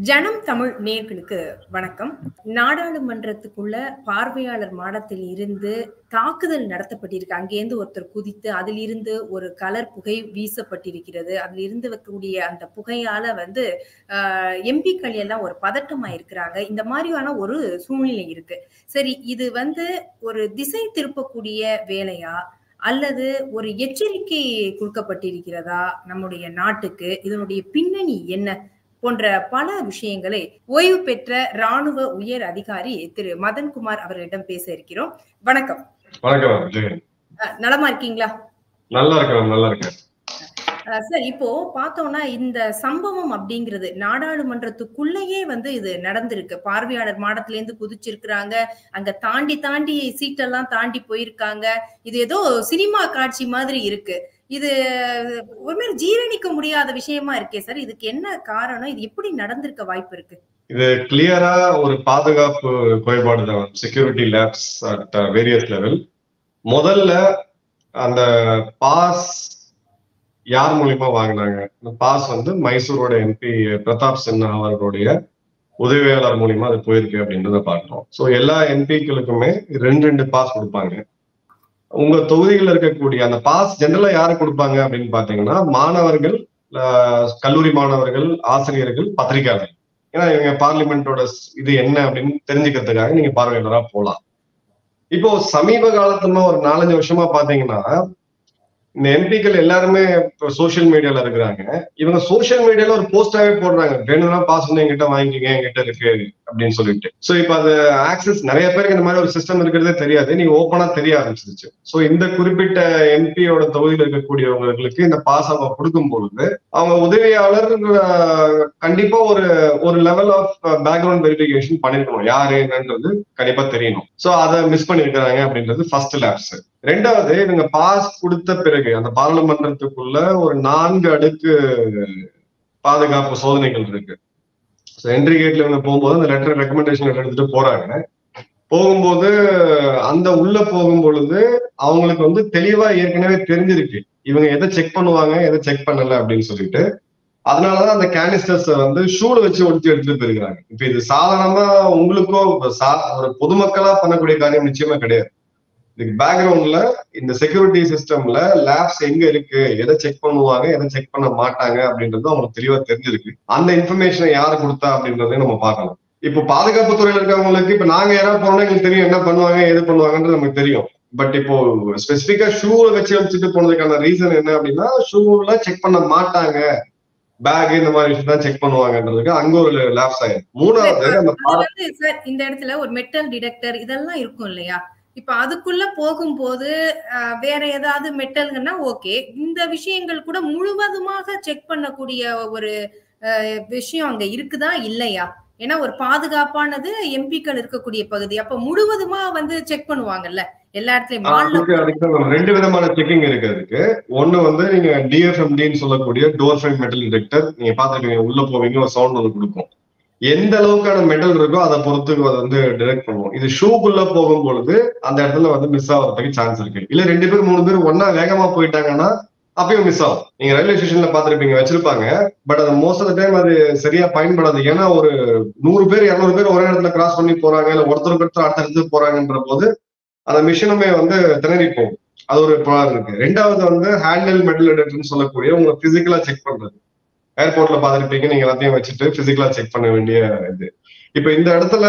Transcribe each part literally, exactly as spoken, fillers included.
ஜனம் தமிழ் நேயர்களுக்கு வணக்கம். நாடாளுமன்றத்துக்குள்ள பார்வையாளர் மாடத்தில் இருந்து தாக்குதல் நடத்தப்பட்டிருக்கு. அங்கேருந்து ஒருத்தர் குதித்து அதில் இருந்து ஒரு கலர் புகை வீசப்பட்டிருக்கிறது. அதில் இருந்து வைக்கக்கூடிய அந்த புகையால வந்து ஆஹ் எம்பிக்கள் எல்லாம் ஒரு பதட்டமா இருக்கிறாங்க. இந்த மாதிரியான ஒரு சூழ்நிலை இருக்கு. சரி, இது வந்து ஒரு திசை திருப்பக்கூடிய வேலையா அல்லது ஒரு எச்சரிக்கை கொடுக்கப்பட்டிருக்கிறதா நம்முடைய நாட்டுக்கு? இதனுடைய பின்னணி என்ன போன்ற பல விஷயங்களை ஓய்வு பெற்ற ராணுவ உயர் அதிகாரி திரு மதன்குமார் அவர்களிடம் பேச இருக்கிறோம். வணக்கம். வணக்கம். நலமா இருக்கீங்களா? நல்லா இருக்கேன், நல்லா இருக்கேன். சார், இப்போ பார்த்தோம்னா இந்த சம்பவம் அப்படிங்கிறது நாடாளுமன்றத்துக்குள்ளேயே வந்து இது நடந்திருக்கு. பார்வையாளர் மாடத்துல இருந்து குதிச்சிருக்கிறாங்க, அங்க தாண்டி தாண்டி சீட்டெல்லாம் தாண்டி போயிருக்காங்க. இது ஏதோ சினிமா காட்சி மாதிரி இருக்கு. இது ஒரு மாதிரி ஜீரணிக்க முடியாத விஷயமா இருக்கே சார். இதுக்கு என்ன காரணம்? இது எப்படி நடந்திருக்க வாய்ப்பு இருக்கு? இது கிளியரா ஒரு பாதுகாப்பு குறைபாடு தான். Security lapse at various level. முதல்ல அந்த பாஸ் யார் மூலியமா வாங்கினாங்க? அந்த பாஸ் வந்து மைசூரோட எம்பி பிரதாப் சின்ஹா அவர்களுடைய உதவியாளர் மூலியமா அது போயிருக்கு அப்படின்றத பார்க்கணும். ஸோ எல்லா எம்பிக்களுக்குமே ரெண்டு ரெண்டு பாஸ் கொடுப்பாங்க. உங்க தொகுதிகளில் இருக்கக்கூடிய அந்த பாஸ் ஜெனரலா யாரு கொடுப்பாங்க அப்படின்னு பாத்தீங்கன்னா, மாணவர்கள், கல்லூரி மாணவர்கள், ஆசிரியர்கள், பத்திரிகையாளர்கள். ஏன்னா இவங்க பார்லிமெண்டோட இது என்ன அப்படின்னு தெரிஞ்சுக்கிறதுக்காக நீங்க பார்வையாளரா போலாம். இப்போ சமீப காலத்துல ஒரு நாலஞ்சு வருஷமா பாத்தீங்கன்னா, இந்த எம்பிக்கள் எல்லாருமே இப்போ சோசியல் மீடியால இருக்கிறாங்க. இவங்க சோசியல் மீடியால ஒரு போஸ்டாவே போடுறாங்க, வேணும்னா பாஸ் வந்து என்கிட்ட வாங்கிக்கங்க, என்கிட்ட இருக்கு அப்படின்னு சொல்லிட்டு. சோ இப்ப அது ஆக்சஸ் நிறைய பேருக்கு இந்த மாதிரி ஒரு சிஸ்டம் இருக்கிறதே தெரியாது, நீங்க ஓப்பனா தெரிய ஆரம்பிச்சிருச்சு. சோ இந்த குறிப்பிட்ட எம்பியோட தொகுதியில் இருக்கக்கூடியவங்களுக்கு இந்த பாஸ் அவங்க கொடுக்கும் பொழுது அவங்க உதவியாளர் கண்டிப்பா ஒரு ஒரு லெவல் ஆஃப் பேக்ரவுண்ட் வெரிஃபிகேஷன் பண்ணிருக்கணும், யாரு என்னன்றது கண்டிப்பா தெரியணும். சோ அதை மிஸ் பண்ணிருக்கிறாங்க அப்படின்றது ஃபர்ஸ்ட் லேப்ஸ். ரெண்டாவது, இவங்க பாஸ் கொடுத்த பிறகு அந்த பாராளுமன்றத்துக்குள்ள ஒரு நான்கு அடுக்கு பாதுகாப்பு சோதனைகள் இருக்கு. என்ட்ரி கேட்ல இவங்க போகும்போது அந்த லெட்டர் ரெக்கமெண்டேஷன் எடுத்துட்டு போறாங்க. போகும்போது அந்த உள்ள போகும் பொழுது அவங்களுக்கு வந்து தெளிவா ஏற்கனவே தெரிஞ்சிருக்கு இவங்க எதை செக் பண்ணுவாங்க, எதை செக் பண்ணல அப்படின்னு சொல்லிட்டு. அதனாலதான் அந்த கேனிஸ்டர்ஸ் வந்து ஷூல வச்சு ஒடுத்தி எடுத்துட்டு போயிருக்காங்க. இப்ப இது சாதாரணமா உங்களுக்கோ ஒரு பொதுமக்களா பண்ணக்கூடிய காரியம் நிச்சயமா கிடையாது. இதுக்கு பேக்ரவுண்ட்ல இந்த செக்யூரிட்டி சிஸ்டம்ல லேப்ஸ் எங்க இருக்கு, எதை செக் பண்ணுவாங்க, எதை செக் பண்ண மாட்டாங்க அப்படின்றது அவங்களுக்கு தெளிவா தெரிஞ்சிருக்கு. அந்த இன்ஃபர்மேஷனை யாரு கொடுத்தா அப்படின்றதையும் நம்ம பார்க்கலாம். இப்போ பாதுகாப்பு துறையில இருக்கவங்களுக்கு இப்ப நாங்க யாராவது போனோம்னா எங்களுக்கு தெரியும் என்ன பண்ணுவாங்க, எது பண்ணுவாங்கன்றது நமக்கு தெரியும். பட் இப்போ ஸ்பெசிபிக்கா ஷூல வச்சு வச்சுட்டு போனதுக்கான ரீசன் என்ன அப்படின்னா, ஷூல செக் பண்ண மாட்டாங்க, பேக் இந்த மாதிரி விஷயம் தான் செக் பண்ணுவாங்கன்றதுக்கு அங்க ஒரு லேப்ஸ் ஆயிருக்கு. மூணாவது, இந்த இடத்துல ஒரு மெட்டல் டிடெக்டர் இதெல்லாம் இருக்கும் இல்லையா? இப்ப அதுக்குள்ள போகும்போது வேற ஏதாவது மெட்டல்னா ஓகே, இந்த விஷயங்கள் கூட முழுவதுமாக செக் பண்ணக்கூடிய ஒரு விஷயம் அங்க இருக்குதா இல்லையா? ஏன்னா ஒரு பாதுகாப்பானது எம்பிக்கள் இருக்கக்கூடிய பகுதி, அப்ப முழுவதுமா வந்து செக் பண்ணுவாங்கல்ல எல்லா இடத்துலயும். ரெண்டு விதமான செக்கிங் இருக்கு அதுக்கு. ஒண்ணு வந்து நீங்க டிஎஃப்எம்டின்னு சொல்லக்கூடிய டோர் ஃப்ரேம் மெட்டல் டிடெக்டர், நீங்க பாத்துருக்கீங்க, உள்ள போவீங்க ஒரு சவுண்ட் ஒன்று கொடுக்கும். எந்த அளவுக்கான மெட்டல் இருக்கோ அதை பொறுத்து அதை வந்து டிடெக்ட் பண்ணுவோம். இது ஷூக்குள்ள போகும் பொழுது அந்த இடத்துல வந்து மிஸ் ஆகிறதுக்கு சான்ஸ் இருக்கு. இல்ல ரெண்டு பேர் மூணு பேர் ஒன்னா வேகமா போயிட்டாங்கன்னா அப்பயும் மிஸ் ஆகும். நீங்க ரயில்வே ஸ்டேஷன்ல பாத்துருப்பீங்க, வச்சிருப்பாங்க, பட் அது மோஸ்ட் ஆஃப் த டைம் அது சரியா பயன்படாது. ஏன்னா ஒரு நூறு பேர் இருநூறு பேர் ஒரே இடத்துல கிராஸ் பண்ணி போறாங்க, இல்ல ஒருத்தருக்கு ஒருத்தர் அடுத்த இடத்துக்கு போறாங்கன்ற போது அந்த மிஷினுமே வந்து திணறி போகும். அது ஒரு ப்ராப்ளம் இருக்கு. ரெண்டாவது வந்து ஹேண்டில் மெட்டல் டிடெக்டர்னு சொல்லக்கூடிய உங்களை பிசிக்கலா செக் பண்றது. ஏர்போர்ட்ல பாத்துருப்பீங்க, நீங்க எல்லாத்தையும் வச்சுட்டு பிசிக்கலா செக் பண்ண வேண்டிய இது. இப்ப இந்த இடத்துல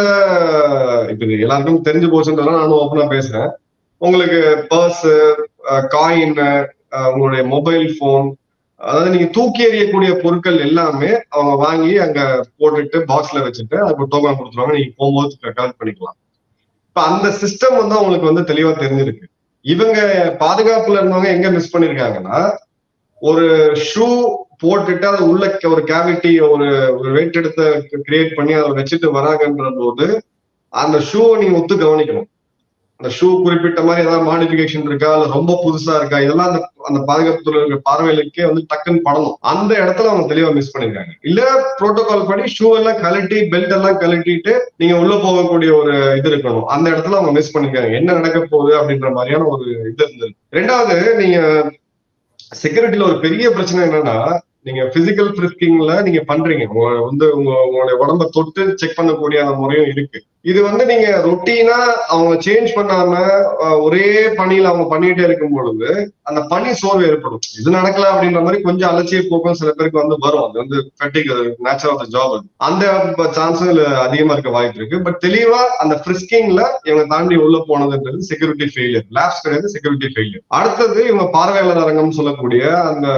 இப்ப இது எல்லாருக்கும் தெரிஞ்சு போச்சுன்றதுனால நானும் ஓப்பனா பேசுறேன். உங்களுக்கு பர்ஸ், காயின், உங்களுடைய மொபைல் போன், அதாவது நீங்க தூக்கி எறியக்கூடிய பொருட்கள் எல்லாமே அவங்க வாங்கி அங்க போட்டுட்டு பாக்ஸ்ல வச்சுட்டு அதுக்கு டோக்கன் கொடுத்துருவாங்க, நீங்க போகும்போது கலெக்ட் பண்ணிக்கலாம். இப்ப அந்த சிஸ்டம் வந்து அவங்களுக்கு வந்து தெளிவா தெரிஞ்சிருக்கு. இவங்க பாதுகாப்புல இருந்தவங்க எங்க மிஸ் பண்ணிருக்காங்கன்னா, ஒரு ஷூ போட்டுட்டு அது உள்ள ஒரு கேவிட்டி ஒரு ஒரு வெயிட் எடுத்து கிரியேட் பண்ணி அதை வச்சுட்டு வராங்கன்ற போது அந்த ஷூவை நீங்க ஒத்து கவனிக்கணும். அந்த ஷூ குறிப்பிட்ட மாதிரி ஏதாவது மாடிஃபிகேஷன் இருக்கா, இல்ல ரொம்ப புதுசா இருக்கா, இதெல்லாம் அந்த அந்த பாதுகாப்பு துறை இருக்கிற பார்வையிலுக்கே வந்து டக்குன்னு படணும். அந்த இடத்துல அவங்க தெளிவா மிஸ் பண்ணிருக்காங்க. இல்ல புரோட்டோகால் படி ஷூ எல்லாம் கழட்டி பெல்ட் எல்லாம் கழட்டிட்டு நீங்க உள்ள போகக்கூடிய ஒரு இது இருக்கணும். அந்த இடத்துல அவங்க மிஸ் பண்ணிருக்காங்க. என்ன நடக்க போகுது அப்படின்ற மாதிரியான ஒரு இது இருந்தது. ரெண்டாவது, நீங்க செக்யூரிட்டில ஒரு பெரிய பிரச்சனை என்னன்னா, நீங்க பிசிக்கல் ஃப்ரிஸ்கிங்ல நீங்க பண்றீங்க, வந்து உங்க உங்களுடைய உடம்ப தொட்டு செக் பண்ணக்கூடிய அந்த முறையும் இருக்கு. இது வந்து நீங்க ரொட்டீனா அவங்க சேஞ்ச் பண்ணாம ஒரே பணியில அவங்க பண்ணிட்டே இருக்கும் பொழுது அந்த பணி சோர்வு ஏற்படும். இது நடக்கல அப்படின்ற மாதிரி கொஞ்சம் அலட்சிய போக்கும் சில பேருக்கு வந்து வரும். அது வந்து fatigue, nature of the job. அந்த சான்ஸும் அதிகமா இருக்க வாய்ப்பு இருக்கு. பட் தெளிவா அந்த ஃப்ரிஸ்கிங்ல இவங்க தாண்டி உள்ள போனதுன்றது செக்யூரிட்டி ஃபெயிலியர், லேப்ஸ் கிடையாது, செக்யூரிட்டி ஃபெயிலியர். அடுத்தது இவங்க பார்வையாளர் அரங்கம் சொல்லக்கூடிய அந்த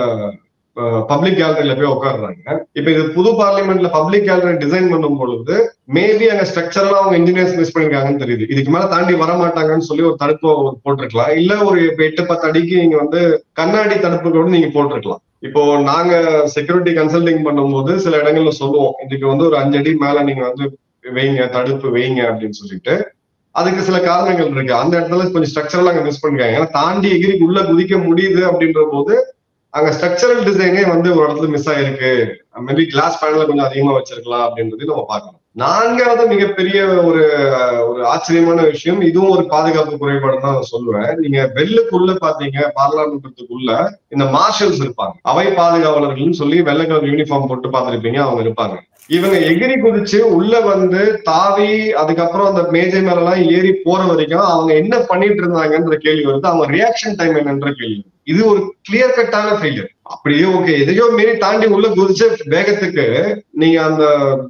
பப்ளிக் கேலரியில போய் உட்காடுறாங்க. இப்ப இது புது பார்லிமெண்ட்ல பப்ளிக் கேலரி டிசைன் பண்ணும் பொழுது மேபி அங்க ஸ்ட்ரக்சர்லாம் அவங்க இன்ஜினியர்ஸ் மிஸ் பண்ணிருக்காங்கன்னு தெரியுது. இதுக்கு மேல தாண்டி வர மாட்டாங்கன்னு சொல்லி ஒரு தடுப்பு போட்டிருக்கலாம். இல்ல ஒரு எட்டு பத்து அடிக்கு நீங்க வந்து கண்ணாடி தடுப்பு கூட நீங்க போட்டிருக்கலாம். இப்போ நாங்க செக்யூரிட்டி கன்சல்டிங் பண்ணும்போது சில இடங்கள்ல சொல்லுவோம், இதுக்கு வந்து ஒரு அஞ்சு அடி மேல நீங்க வந்து வைங்க, தடுப்பு வைங்க அப்படின்னு சொல்லிட்டு. அதுக்கு சில காரணங்கள் இருக்கு. அந்த இடத்துல கொஞ்சம் ஸ்ட்ரக்சர்லாம் அங்க மிஸ் பண்ணிருக்காங்க. ஏன்னா தாண்டி எகிரி உள்ள குதிக்க முடியுது அப்படின்ற போது அங்க ஸ்ட்ரக்சரல் டிசைனே வந்து ஒரு இடத்துல மிஸ் ஆயிருக்கு. மேபி கிளாஸ் பேனல கொஞ்சம் அதிகமா வச்சிருக்கலாம் அப்படின்றது நம்ம பார்க்கணும். நான்காவது மிகப்பெரிய ஒரு ஒரு ஆச்சரியமான விஷயம், இதுவும் ஒரு பாதுகாப்பு குறைபாடு தான் சொல்லுவேன். நீங்க வெள்ளுக்குள்ள பாத்தீங்க, பார்லிமெண்ட்டுக்குள்ள இந்த மார்ஷல்ஸ் இருப்பாங்க, அவை பாதுகாவலர்கள் சொல்லி வெள்ளை கலர் யூனிஃபார்ம் போட்டு பார்த்திருப்பீங்க, அவங்க இருப்பாங்க. இவங்க எகிரி குதிச்சு உள்ள வந்து தாவி அதுக்கப்புறம் அந்த மேஜை மேல எல்லாம் ஏறி போற வரைக்கும் அவங்க என்ன பண்ணிட்டு இருந்தாங்கன்ற கேள்வி வருது. அவங்க ரியாக்ஷன் டைம் என்னன்ற கேள்வி. இது ஒரு கிளியர் கட்டான ஃபெயிலியர். அப்படியே ஓகே, எதையோ மீறி தாண்டி உள்ள குதிச்ச வேகத்துக்கு நீங்க அந்த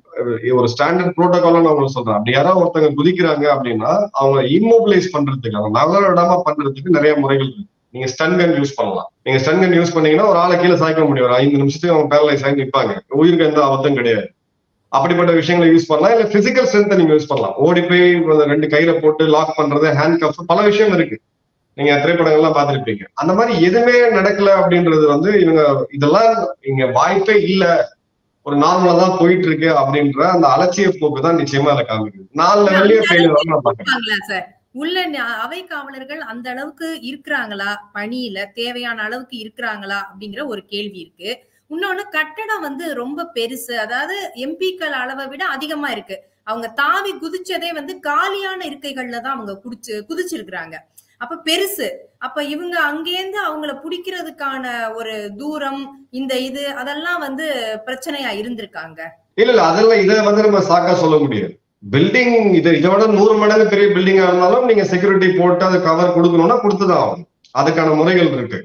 ஒரு ஸ்டாண்டர்ட் புரோட்டோகால் நான் உங்களுக்கு சொல்றேன். அப்படி யாராவது ஒருத்தங்க குதிக்கிறாங்க அப்படின்னா அவங்க இம்மோபிலைஸ் பண்றதுக்கு, அவங்க நகர விடாம பண்றதுக்கு நிறைய முறைகள் இருக்கு. நீங்க ஸ்டன் கன் யூஸ் பண்ணலாம். நீங்க ஸ்டன் கன் யூஸ் பண்ணீங்கன்னா ஒரு ஆளை கீழே சாய்க்க முடியும். ஒரு ஐந்து நிமிஷத்துக்கு அவங்க பேரலைஸ் ஆகி நிற்பாங்க. உயிருக்கு எந்த ஆபத்தும் கிடையாது. அப்படிப்பட்ட விஷயங்களை யூஸ் பண்ணலாம். இல்ல பிசிக்கல் ஸ்ட்ரென்த்தை நீங்க யூஸ் பண்ணலாம். ஓடி போய் ரெண்டு கையில போட்டு லாக் பண்றது, ஹேண்ட் கப், பல விஷயம் இருக்கு. நீங்க திரைப்படங்கள்லாம் பார்த்திருப்பீங்க. அந்த மாதிரி எதுவுமே நடக்கல அப்படின்றது வந்து இவங்க இதெல்லாம் இங்க வாய்ப்பே இல்ல, ஒரு நார்மலா தான் போயிட்டு இருக்கு அப்படின்ற அந்த அலட்சிய போக்கு தான் நிச்சயமா அதை காமிக்குது. நாலு லெவல்லயே ஃபெயிலியர் நான் பாக்குறேன் சார். உள்ள அவை காவலர்கள் அந்த அளவுக்கு இருக்கிறாங்களா, பணியில தேவையான அளவுக்கு இருக்கிறாங்களா அப்படிங்கிற ஒரு கேள்வி இருக்கு. இன்னொன்னு, கட்டடம் வந்து ரொம்ப பெருசு, அதாவது எம்பிக்கள் அளவை விட அதிகமா இருக்கு. அவங்க தாவி குதிச்சதே வந்து காலியான இருக்கைகள்ல தான் அவங்க குடிச்சு குதிச்சிருக்கிறாங்க. அப்ப பெருசு. அப்ப இவங்க அங்கேருந்து அவங்கள பிடிக்கிறதுக்கான ஒரு தூரம், இந்த இது அதெல்லாம் வந்து பிரச்சனையா இருந்திருக்காங்க. இல்ல இல்ல அதெல்லாம் இதை வந்து நம்ம சாக்கா சொல்ல முடியாது. பில்டிங் இது இதை விட நூறு மடங்கு பெரிய பில்டிங்கா இருந்தாலும் நீங்க செக்யூரிட்டி போட்டு அதை கவர் கொடுக்கணும்னா கொடுத்துதான் ஆகும். அதுக்கான முறைகள் இருக்கு.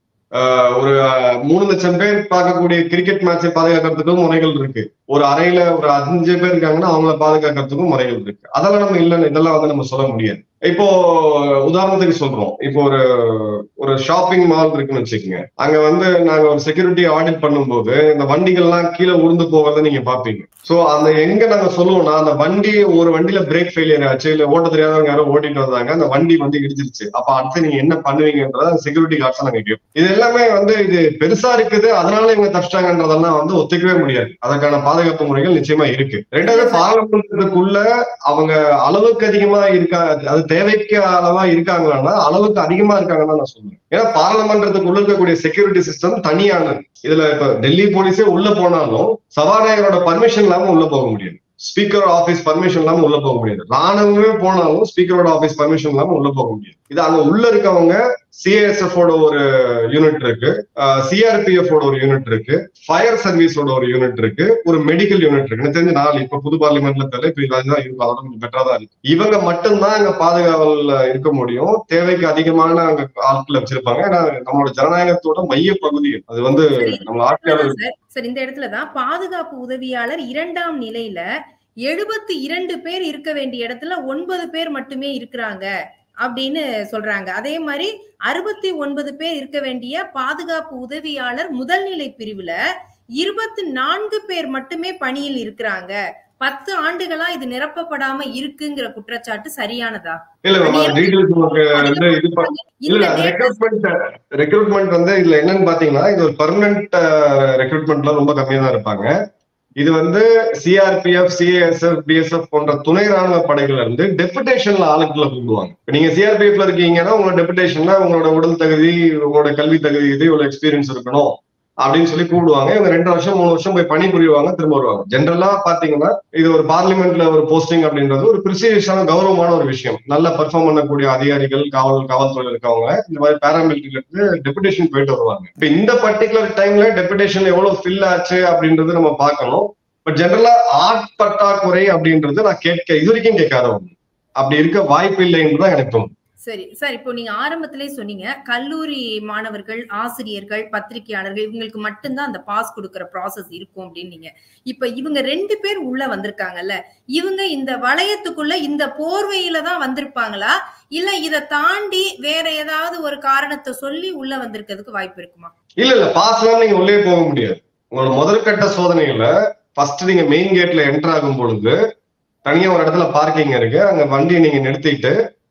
ஒரு மூணு லட்சம் பேர் பார்க்கக்கூடிய கிரிக்கெட் மேட்சை பாதுகாக்கிறதுக்கும் முறைகள் இருக்கு. ஒரு அறையில ஒரு அஞ்சு பேர் இருக்காங்கன்னா அவங்கள பாதுகாக்கிறதுக்கும் முறைகள் இருக்கு. அதெல்லாம் நம்ம இல்லைன்னு இதெல்லாம் வந்து நம்ம சொல்ல முடியாது. இப்போ உதாரணத்துக்கு சொல்றோம், இப்போ ஒரு ஒரு ஷாப்பிங் மால் இருக்குன்னு வச்சுக்கோங்க. அங்க வந்து நாங்க ஒரு செக்யூரிட்டி ஆடிட் பண்ணும்போது இந்த வண்டிகள்லாம் கீழே உருந்து போகிறத நீங்க பாப்பீங்க. சோ அந்த எங்க நாங்க சொல்லுவோம்னா, அந்த வண்டி ஒரு வண்டியில பிரேக் ஃபெயிலியர் ஆச்சு, இல்ல ஓட்ட தெரியாதவங்க யாரும் ஓட்டிட்டு வந்தாங்க, அந்த வண்டி வந்து இடிச்சிருச்சு. அப்ப அடுத்து நீங்க என்ன பண்ணுவீங்கன்றத செக்யூரிட்டி கார்ட்ஸ் நாங்க கேட்போம். இது எல்லாமே வந்து இது பெருசா இருக்குது அதனால இவங்க தப்பிச்சிட்டாங்கன்றதெல்லாம் வந்து ஒத்துக்கவே முடியாது. அதற்கான பாதுகாப்பு முறைகள் நிச்சயமா இருக்கு. ரெண்டாவது, பார்லிமெண்ட்டுக்குள்ள அவங்க அளவுக்கு அதிகமா இருக்கா, அது தேவைக்கு அளவா இருக்காங்கன்னா அளவுக்கு அதிகமா இருக்காங்கன்னு நான் சொல்றேன். ஏன்னா பார்லிமெண்ட்டுக்குள்ள இருக்கக்கூடிய செக்யூரிட்டி சிஸ்டம் தனியானது. இதுல இப்ப டெல்லி போலீஸே உள்ள போனாலும் சபாநாயகரோட பர்மிஷன் இல்லாம உள்ள போக முடியாது. ஸ்பீக்கர் ஆபீஸ் பர்மிஷன் இல்லாம உள்ள போக முடியாது. ராணுவமே போனாலும் ஸ்பீக்கரோட ஆபீஸ் பர்மிஷன் இல்லாம உள்ள போக முடியாது. இது அங்க உள்ள இருக்கவங்க சிஏஎஸ்எஃப் ஓட ஒரு யூனிட் இருக்கு, சிஆர்பிஎஃப் ஓட ஒரு யூனிட் இருக்கு, ஃபயர் சர்வீஸோட ஒரு யூனிட் இருக்கு, ஒரு மெடிக்கல் யூனிட் இருக்கு. எனக்கு தெரிஞ்ச நாள் இப்ப புது பார்லிமெண்ட்ல தெரியல, இப்ப இதான் இருக்கும், அதோட கொஞ்சம் பெட்டரா தான் இருக்கு. இவங்க மட்டும்தான் அங்க பாதுகாவல்ல இருக்க முடியும். தேவைக்கு அதிகமான அங்க ஆட்கள் வச்சிருப்பாங்க. ஏன்னா நம்மளோட ஜனநாயகத்தோட மைய பகுதி அது வந்து நம்ம ஆட்சியாளர். சார், இந்த இடத்துலதான் பாதுகாப்பு உதவியாளர் இரண்டாம் நிலையில எழுபத்தி இரண்டு பேர் இருக்க வேண்டிய இடத்துல ஒன்பது பேர் மட்டுமே இருக்கிறாங்க அப்படின்னு சொல்றாங்க. அதே மாதிரி அறுபத்தி ஒன்பது பேர் இருக்க வேண்டிய பாதுகாப்பு உதவியாளர் முதல் நிலை பிரிவுல இருபத்தி நான்கு பேர் மட்டுமே பணியில் இருக்கிறாங்க. பத்து ஆண்டுகளா இது நிரப்பப்படாம இருக்குங்கிற குற்றச்சாட்டு சரியானதா? ரெக்ரூட்மெண்ட் வந்து இதுல என்னன்னு பாத்தீங்கன்னா, இது ஒரு பெர்மனன்ட் ரெக்ரூட்மெண்ட்ல ரொம்ப கம்மியா தான் இருப்பாங்க. இது வந்து சிஆர்பிஎஃப், சிஏஎஸ்எஃப், பிஎஸ்எஃப் போன்ற துணை ராணுவ படைகள் இருந்து டெபுடேஷன்ல ஆளுக்களை கூப்பிடுவாங்க. நீங்க சிஆர்பிஎஃப்ல இருக்கீங்கன்னா உங்களோட டெபுடேஷன்ல உங்களோட உடல் தகுதி, உங்களோட கல்வி தகுதி, இது இவ்வளவு எக்ஸ்பீரியன்ஸ் இருக்கணும், அப்படின்னு சொல்லி கூப்பிடுவாங்க. இவங்க ரெண்டு வருஷம் மூணு வருஷம் போய் பணி புரிவாங்க, திரும்ப வருவாங்க. ஜென்ரலா பாத்தீங்கன்னா இது ஒரு பார்லிமெண்ட்ல ஒரு போஸ்டிங் அப்படின்றது ஒரு பிரிசியஸான கௌரவமான ஒரு விஷயம். நல்லா பெர்ஃபார்ம் பண்ணக்கூடிய அதிகாரிகள், காவல் காவல்துறையில் இருக்கவங்க இந்த மாதிரி பேராமிலிட்டரியில இருந்து டெபுடேஷன் போயிட்டு வருவாங்க. இப்ப இந்த பர்டிகுலர் டைம்ல டெபுடேஷன் எவ்வளவு ஃபில் ஆச்சு அப்படின்றது நம்ம பார்க்கணும். பட் ஜென்ரலா ஆட்பற்றாக்குறை அப்படின்றது நான் கேட்க இது வரைக்கும் கேட்காத ஒண்ணு. அப்படி இருக்க வாய்ப்பு இல்லைன்றதுதான் எனக்கு தோணும். சரி சார், இப்போ நீங்க ஆரம்பத்திலே சொன்னீங்க கல்லூரி மாணவர்கள், ஆசிரியர்கள், பத்திரிகையாளர்கள் இவங்களுக்கு மட்டும்தான் அந்த பாஸ் கொடுக்கிற ப்ராசஸ் இருக்கும் அப்படின்னு. இப்ப இவங்க ரெண்டு பேர் உள்ள வந்திருக்காங்கல்ல, இவங்க இந்த வளையத்துக்குள்ள இந்த போர்வையில தான் வந்திருப்பாங்களா, இல்ல இதை தாண்டி வேற ஏதாவது ஒரு காரணத்தை சொல்லி உள்ள வந்திருக்கிறதுக்கு வாய்ப்பு இருக்குமா? இல்ல இல்ல பாஸ் எல்லாம் நீங்க உள்ளே போக முடியாது. உங்களோட முதற்கட்ட சோதனையில ஃபர்ஸ்ட் நீங்க மெயின் கேட்ல என்டர் ஆகும் பொழுது தனியா ஒரு இடத்துல பார்க்கிங் இருக்கு, அங்க வண்டியை நீங்க நிறுத்திட்டு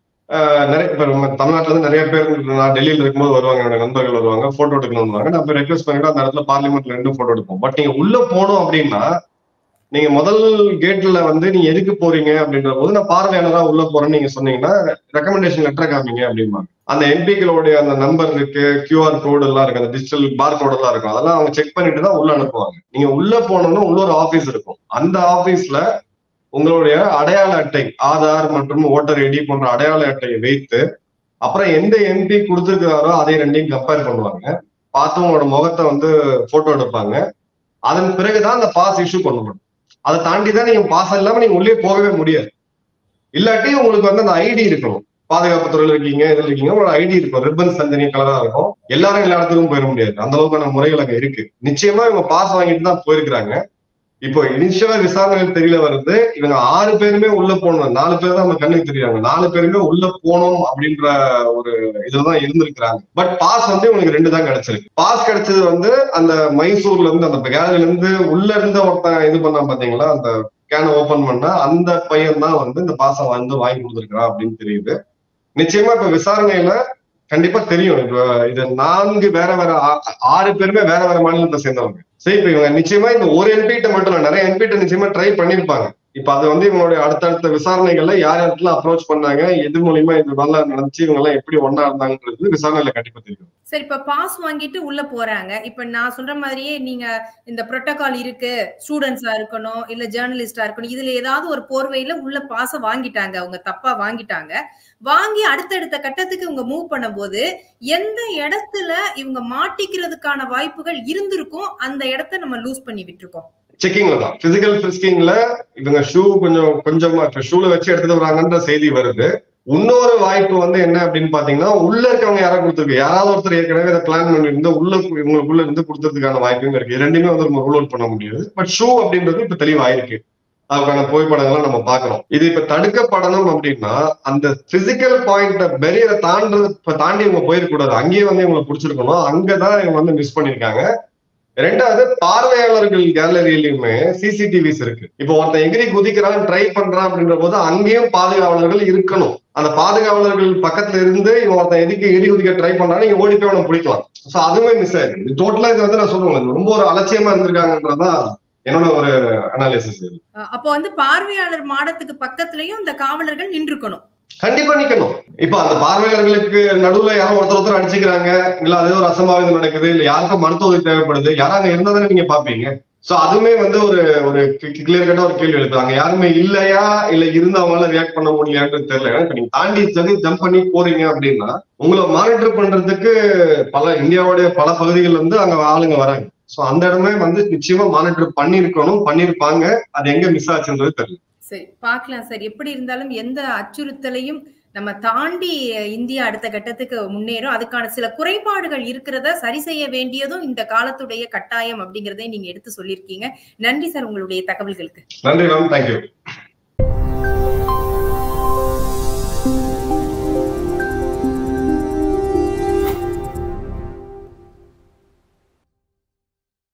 நிறைய இப்ப நம்ம தமிழ்நாட்டுல இருந்து நிறைய பேர் நான் டெல்லியில இருக்கும்போது வருவாங்க, என்னோட நண்பர்கள் வருவாங்க, போட்டோ எடுக்கணும்னு நான் போய் ரெக்வஸ்ட் பண்ணிட்டு அந்த இடத்துல பார்லிமெண்ட்ல ரெண்டு போட்டோ எடுப்போம். பட் நீங்க உள்ள போனோம் அப்படின்னா நீங்க முதல் கேட்ல வந்து நீங்க எதுக்கு போறீங்க அப்படின்ற போது நான் பார்வையாளரா உள்ள போறேன்னு நீங்க சொன்னீங்கன்னா ரெக்கமெண்டேஷன் லெட்டர் காமிங்க அப்படிம்பாங்க. அந்த எம்பிக்களுடைய அந்த நம்பர் இருக்கு, கியூஆர் கோடு எல்லாம் இருக்கு, அந்த டிஜிட்டல் பார் கோடு எல்லாம் இருக்கும், அதெல்லாம் அவங்க செக் பண்ணிட்டு தான் உள்ள அனுப்புவாங்க. நீங்க உள்ள போனோம்னா உள்ள ஒரு ஆபீஸ் இருக்கும். அந்த ஆபீஸ்ல உங்களுடைய அடையாள அட்டை, ஆதார் மற்றும் ஓட்டர் ஐடி போன்ற அடையாள அட்டையை வைத்து அப்புறம் எந்த எம்பி கொடுத்துருக்காரோ அதை ரெண்டையும் கம்பேர் பண்ணுவாங்க. பார்த்து உங்களோட முகத்தை வந்து போட்டோ எடுப்பாங்க. அதன் பிறகுதான் அந்த பாஸ் இஷ்யூ பண்ணணும். அதை தாண்டிதான் நீங்க பாஸ் இல்லாம நீங்க உள்ளே போகவே முடியாது. இல்லாட்டி உங்களுக்கு வந்து அந்த ஐடி இருக்கணும். பாதுகாப்பு துறையில இருக்கீங்க, இதுல இருக்கீங்க, உங்களோட ஐடி இருக்கும், ரிப்பன்ஸ் தனித்தனி கலரா இருக்கும். எல்லாரும் எல்லா இடத்துக்கும் போயிட முடியாது, அந்த அளவுக்கான முறைகள் அங்க இருக்கு. நிச்சயமா இவங்க பாஸ் வாங்கிட்டு தான் போயிருக்கிறாங்க. இப்போ இனிஷியலா விசாரணைகள் தெரியல வருது, இவங்க ஆறு பேருமே உள்ள போகணும், நாலு பேர் தான் நம்ம கண்ணுக்கு தெரியாங்க, நாலு பேருமே உள்ள போனோம் அப்படின்ற ஒரு இதுலதான் இருந்திருக்கிறாங்க. பட் பாஸ் வந்து இவங்களுக்கு ரெண்டு தான் கிடைச்சிருக்கு. பாஸ் கிடைச்சது வந்து அந்த மைசூர்ல இருந்து அந்த கேலரியில இருந்து உள்ள இருந்த ஒருத்தன் இது பண்ணா பாத்தீங்களா, அந்த கேனை ஓபன் பண்ணா அந்த பையன் தான் வந்து இந்த பாஸை வந்து வாங்கி கொடுத்துருக்கான் அப்படின்னு தெரியுது. நிச்சயமா இப்ப விசாரணையில கண்டிப்பா தெரியும். இப்ப இது நான்கு வேற வேற ஆறு பேருமே வேற வேற மாநிலத்தை சேர்ந்தவங்க. சரி, இப்ப இவங்க நிச்சயமா இந்த ஒரு எம்பிட்ட மட்டும் இல்ல, நிறைய எம்பிட்ட நிச்சயமா ட்ரை பண்ணிருப்பாங்க. இப்ப அது வந்து இவங்களுடைய அடுத்தடுத்த விசாரணைகள்ல யார் இடத்துல அப்ரோச் பண்ணாங்க, எது மூலியமா இது நல்லா நடந்துச்சு, இவங்க எல்லாம் எப்படி ஒன்னா இருந்தாங்கன்றது விசாரணையில கண்டிப்பா தெரியும். சரி, இப்ப பாஸ் வாங்கிட்டு உள்ள போறாங்க. இப்ப நான் சொல்ற மாதிரியே நீங்க இந்த புரோட்டோகால் இருக்கு, ஸ்டூடெண்ட்ஸா இருக்கணும் இல்ல ஜேர்னலிஸ்டா இருக்கணும், இதுல ஏதாவது ஒரு போர்வையில உள்ள பாஸ வாங்கிட்டாங்க, அவங்க தப்பா வாங்கிட்டாங்க. வாங்கி அடுத்தடுத்த கட்டத்துக்கு இவங்க மூவ் பண்ணும் போது எந்த இடத்துல இவங்க மாட்டிக்கிறதுக்கான வாய்ப்புகள் இருந்திருக்கும், அந்த இடத்த நம்ம லூஸ் பண்ணி விட்டுருக்கோம். செக்கிங்ல தான், பிசிக்கல் பிரிஸ்கிங்ல இவங்க ஷூ கொஞ்சம் கொஞ்சமா ஷூல வச்சு எடுத்துட்டு வராங்கன்ற செய்தி வருது. இன்னொரு வாய்ப்பு வந்து என்ன அப்படின்னு பாத்தீங்கன்னா, உள்ள இருக்கவங்க யாராவது கொடுத்துருக்கு, யாராவது ஒருத்தர் ஏற்கனவே இதை பிளான் பண்ணி இருந்து உள்ள இவங்களுக்குள்ள இருந்து கொடுத்ததுக்கான வாய்ப்பும் இருக்கு. ரெண்டுமே வந்து நம்ம ரூல் அவுட் பண்ண முடியாது. பட் ஷூ அப்படின்றது இப்ப தெளிவாயிருக்கு, அதுக்கான புகைப்படங்கள்லாம் நம்ம பாக்குறோம். இது இப்ப தடுக்கப்படணும் அப்படின்னா அந்த பிசிக்கல் பாயிண்ட பெரியரை தாண்டது இப்ப தாண்டி இவங்க போயிருக்கூடாது, அங்கேயே வந்து இவங்களை பிடிச்சிருக்கணும். அங்கதான் இவங்க வந்து மிஸ் பண்ணிருக்காங்க. ரெண்டாவது, பார்வையாளர்கள் கேலரியிலுமே சிசிடிவிஸ் இருக்கு. இப்போ ஒருத்தன் எகிரி குதிக்கிறான், ட்ரை பண்றான் அப்படின்ற போது அங்கேயும் பாதுகாவலர்கள் இருக்கணும். அந்த பாதுகாவலர்கள் பக்கத்துல இருந்து இவன் ஒருத்தன் எதுக்கு எகிரி குதிக்க ட்ரை பண்றான்னு நீங்க ஓடி போய் அவனை பிடிக்கலாம். சோ அதுவுமே மிஸ் ஆயிருக்கு. டோட்டலா இது வந்து நான் சொல்லுவேன், ரொம்ப ஒரு அலட்சியமா இருந்திருக்காங்கன்றதான் என்னோட ஒரு அனாலிசிஸ். அப்போ வந்து பார்வையாளர் மாடத்துக்கு பக்கத்துலயும் இந்த காவலர்கள் நின்றுக்கணும், கண்டிப்பா நிக்கணும். இப்ப அந்த பார்வையாளர்களுக்கு நடுவுல யாரும் ஒருத்தர் ஒருத்தர் அடிச்சுக்கிறாங்க, இல்ல அதே ஒரு அசம்பாவிதம் நடக்குது, இல்ல யாருக்கும் மருத்துவ உதவி தேவைப்படுது, யாராங்க இருந்தாதானே நீங்க பாப்பீங்க. சோ அதுவுமே வந்து ஒரு ஒரு கிளியர் கட்டா ஒரு கேள்வி எழுப்பு. அங்க யாருமே இல்லையா, இல்ல இருந்தவங்களால ரியாக்ட் பண்ண முடியலையான்னு தெரியல. இப்ப நீங்க தாண்டி சரி ஜம்ப் பண்ணி போறீங்க அப்படின்னா உங்களை மானிட்டர் பண்றதுக்கு பல இந்தியாவுடைய பல பகுதிகள் வந்து அங்க ஆளுங்க வராங்க. சோ அந்த இடமே வந்து நிச்சயமா மானிட்டர் பண்ணிருக்கணும், பண்ணிருப்பாங்க. அது எங்க மிஸ் ஆச்சுன்றது தெரியல. சரி, பார்க்கலாம் சார். எப்படி இருந்தாலும் எந்த அச்சுறுத்தலையும் நம்ம தாண்டி இந்தியா அடுத்த கட்டத்துக்கு முன்னேறும். அதுக்கான சில குறைபாடுகள் இருக்கிறத சரி செய்ய வேண்டியதும் இந்த காலத்துடைய கட்டாயம் அப்படிங்கறதை நீங்க எடுத்து சொல்லியிருக்கீங்க. நன்றி சார் உங்களுடைய தகவல்களுக்கு. நன்றி மேம், தேங்க்யூ.